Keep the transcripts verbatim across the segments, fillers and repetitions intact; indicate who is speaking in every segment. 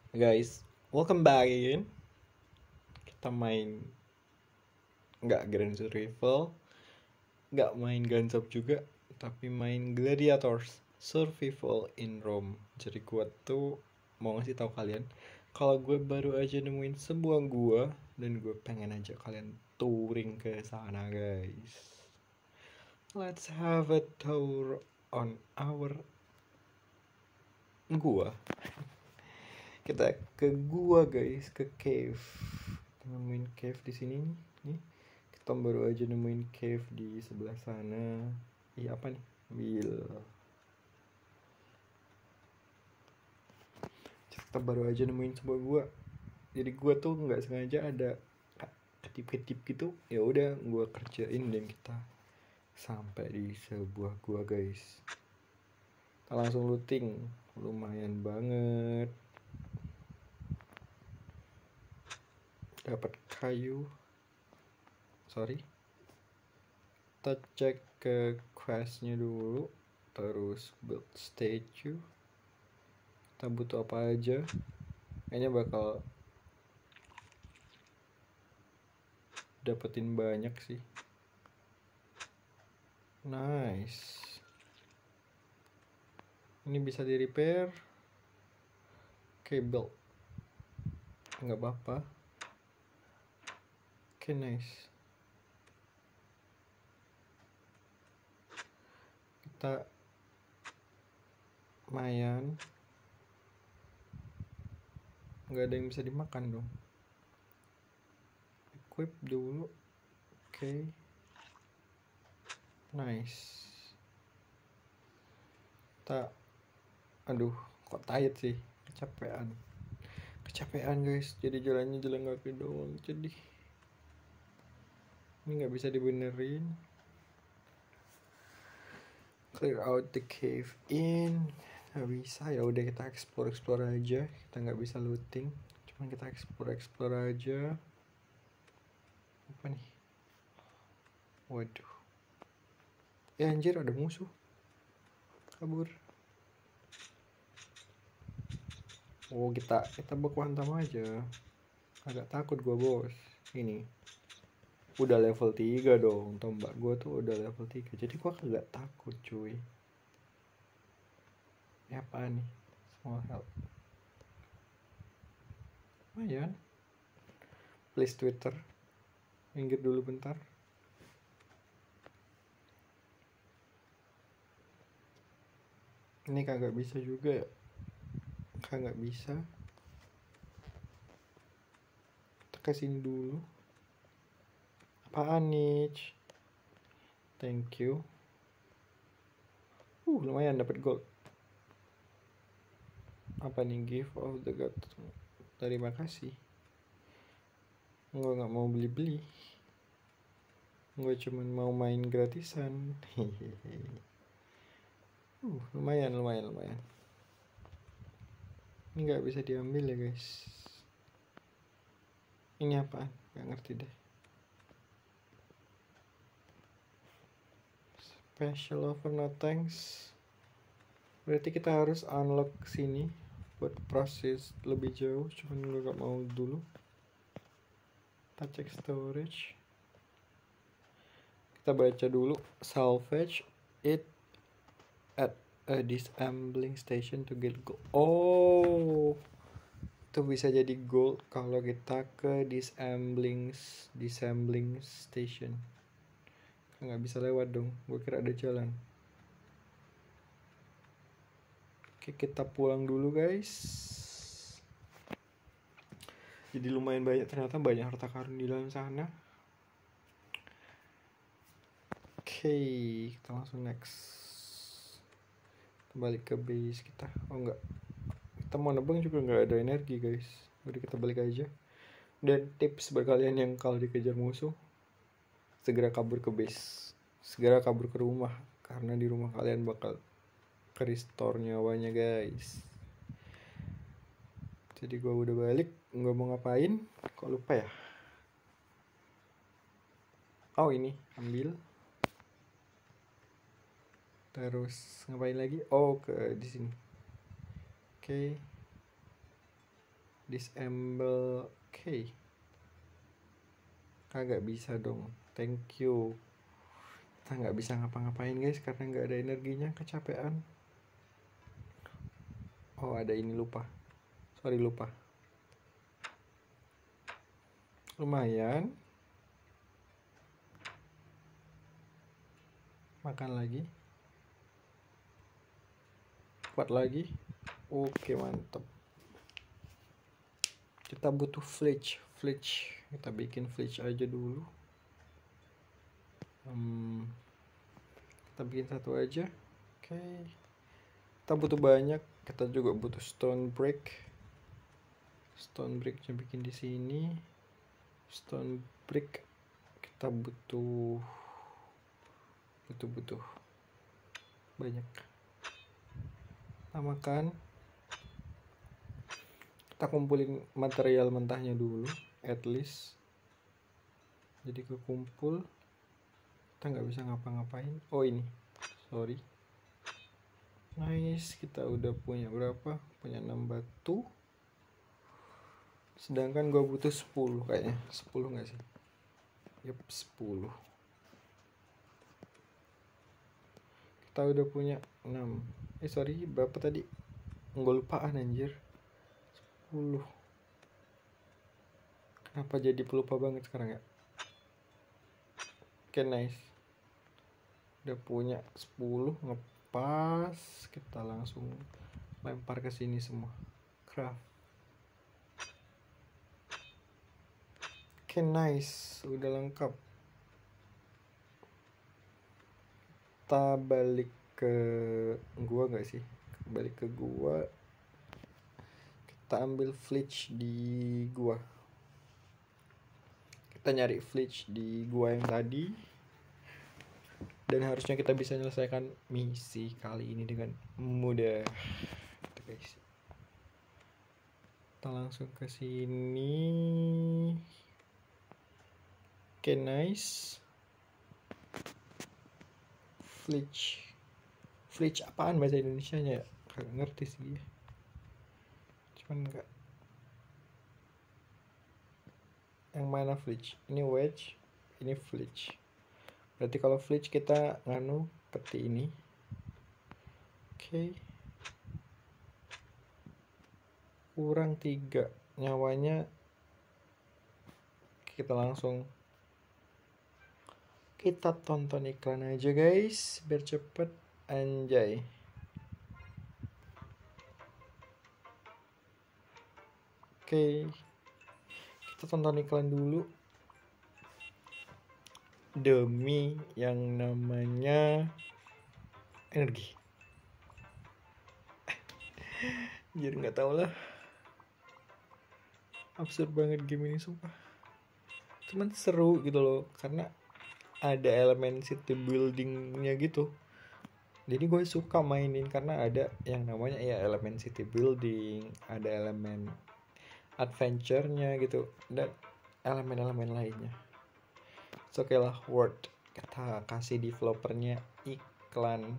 Speaker 1: Guys, welcome back again. Kita main nggak Grand Survival, nggak main Guns Up juga, tapi main Gladiators Survival in Rome. Jadi gue tuh mau ngasih tahu kalian kalau gue baru aja nemuin sebuah gua dan gue pengen aja kalian touring ke sana, guys. Let's have a tour on our gua. Kita ke gua, guys, ke cave. Kita nemuin cave di sini nih. Nih, kita baru aja nemuin cave di sebelah sana. Iya, apa nih? Wheel. Kita baru aja nemuin sebuah gua. Jadi gua tuh nggak sengaja ada ketip-ketip gitu. Ya udah, gua kerjain dan kita sampai di sebuah gua, guys. Kita langsung looting. Lumayan banget. Dapat kayu. Sorry. Kita cek ke questnya dulu. Terus build statue. Kita butuh apa aja. Kayaknya bakal dapetin banyak sih. Nice. Ini bisa di repair. Oke, build. Nggak apa-apa. Oke, nice. Kita lumayan. Nggak ada yang bisa dimakan dong. Equip dulu. Oke. Nice. Kita, aduh, kok tight sih. Kecapean. Kecapean, guys. Jadi jalannya jalan kaki doang. Jadi ini nggak bisa dibenerin. Clear out the cave in. Nggak bisa, ya udah kita explore explore aja. Kita nggak bisa looting, cuman kita explore explore aja. Apa nih? Waduh, ya anjir, ada musuh. Kabur. Oh, kita kita baku hantam aja. Agak takut gua, bos. Ini udah level tiga dong, tombak gua tuh udah level tiga. Jadi gua kagak takut, cuy. Ya apa nih? Small help. Lumayan. Please Twitter. Minggir dulu bentar. Ini kagak bisa juga ya. Kagak bisa. Kita kesini dulu. Apaan nih? Thank you. Uh, lumayan dapat gold. Apa nih? Gift of the God. Terima kasih. Gue nggak mau beli-beli. Gue cuman mau main gratisan. uh, lumayan, lumayan, lumayan. Ini nggak bisa diambil ya, guys. Ini apaan? Nggak ngerti deh. Special offer, no thanks. Berarti kita harus unlock sini buat proses lebih jauh. Cuman gue gak mau dulu. Kita cek storage. Kita baca dulu. Salvage it at a disassembling station to get gold. Oh, itu bisa jadi gold kalau kita ke disassembling disassembling station. Nggak bisa lewat dong. Gue kira ada jalan. Oke, kita pulang dulu, guys. Jadi lumayan banyak, ternyata banyak harta karun di dalam sana. Oke, kita langsung next. Kembali ke base kita. Oh enggak, kita mau nebang juga nggak ada energi, guys. Udah, kita balik aja. Dan tips buat kalian yang kalau dikejar musuh, segera kabur ke base. Segera kabur ke rumah, karena di rumah kalian bakal ke restore nyawanya, guys. Jadi gue udah balik, nggak mau ngapain, kok lupa ya? Oh, ini ambil. Terus ngapain lagi? Oh, ke di sini. Oke. disable. Oke, okay. Kagak bisa dong, thank you. Kita nggak bisa ngapa-ngapain guys karena nggak ada energinya, kecapean. Oh ada ini, lupa, sorry lupa. Lumayan. Makan lagi, kuat lagi. Oke mantap. Kita butuh flitch, flitch. Kita bikin flitch aja dulu. Hmm, kita bikin satu aja. Oke. Kita butuh banyak. Kita juga butuh stone brick. Stone bricknya bikin di sini. Stone brick kita butuh butuh butuh banyak. Kita makan. Kita kumpulin material mentahnya dulu, at least. Jadi kekumpul. Kita nggak bisa ngapa-ngapain. Oh ini, sorry. Nice, kita udah punya berapa? Punya enam batu. Sedangkan gue butuh sepuluh kayaknya. sepuluh nggak sih? Yep, sepuluh. Kita udah punya enam. Eh sorry, berapa tadi? Gue lupaan anjir. sepuluh. Kenapa jadi pelupa banget sekarang ya? Oke, okay, nice. Udah punya sepuluh, ngepas. Kita langsung lempar ke sini semua. Craft. Oke, okay, nice. Udah lengkap. Kita balik ke gua nggak sih? Balik ke gua. Kita ambil flitch di gua. Kita nyari flitch di gua yang tadi. Dan harusnya kita bisa menyelesaikan misi kali ini dengan mudah. Gitu guys. Kita langsung ke sini. Oke, okay, nice. Flitch. Flitch apaan bahasa Indonesianya ya? Kagak ngerti sih. Cuman enggak. Yang mana flitch? Ini wedge, ini flitch. Berarti kalau flitch kita nganu peti ini. Oke. Okay. Kurang tiga nyawanya. Kita langsung kita tonton iklan aja guys, biar cepet. Anjay. Oke, okay. Kita tonton iklan dulu. Demi yang namanya energi. Jadi nggak tau lah. Absurd banget game ini sumpah. Cuman seru gitu loh, karena ada elemen city buildingnya gitu. Jadi gue suka mainin karena ada yang namanya ya elemen city building, ada elemen adventure-nya gitu, dan elemen-elemen lainnya. Oke okay lah, worth. Kita kasih developernya iklan.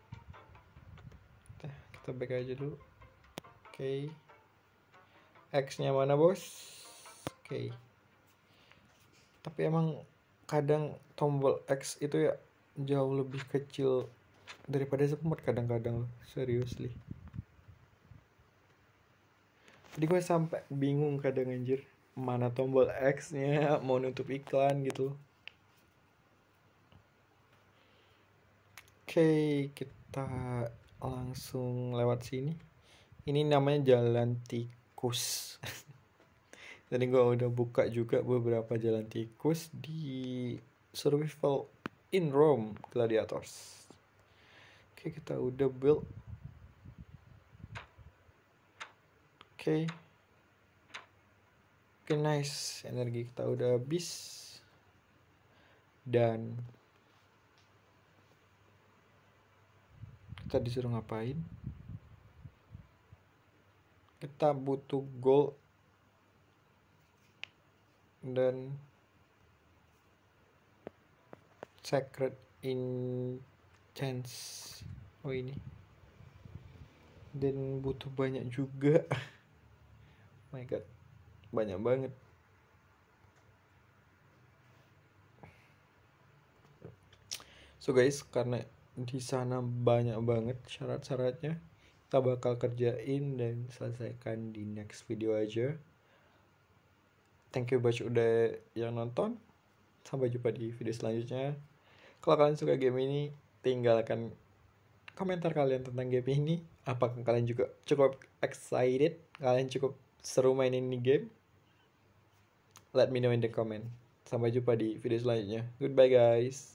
Speaker 1: Kita, kita back aja dulu. Oke. Okay. X-nya mana bos? Oke. Okay. Tapi emang kadang tombol X itu ya jauh lebih kecil daripada semut kadang-kadang, seriously. Jadi gue sampai bingung kadang anjir, mana tombol X-nya mau nutup iklan gitu. Oke, okay, kita langsung lewat sini. Ini namanya jalan tikus. Tadi gue udah buka juga beberapa jalan tikus di Survival in Rome Gladiators. Oke, kita udah build. Oke. Oke, nice. Energi kita udah habis. Dan kita disuruh ngapain? Kita butuh gold dan sacred enchants. Oh ini. Dan butuh banyak juga. my god, banyak banget. So guys, karena di sana banyak banget syarat-syaratnya, kita bakal kerjain dan selesaikan di next video aja. Thank you buat udah yang nonton. Sampai jumpa di video selanjutnya. Kalau kalian suka game ini, tinggalkan komentar kalian tentang game ini. Apakah kalian juga cukup excited? Kalian cukup seru mainin ini game? Let me know in the comment. Sampai jumpa di video selanjutnya. Goodbye guys.